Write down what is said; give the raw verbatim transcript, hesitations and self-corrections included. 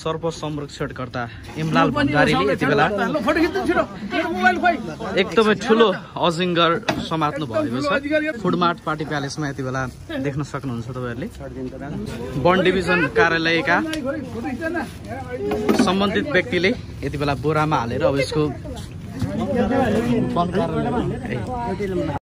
सर्प संरक्षणकर्ता इमलाल भण्डारीले यति बेला एकदमै ठुलो अजिङ्गर समात्नु भएको छ। फुडमार्ट पार्टी प्यालेसमा यति बेला देख्न सक्नुहुन्छ तपाईहरुले। वन डिभिजन कार्यालयका सम्बन्धित व्यक्तिले यति बेला बोरामा हालेर अब यसको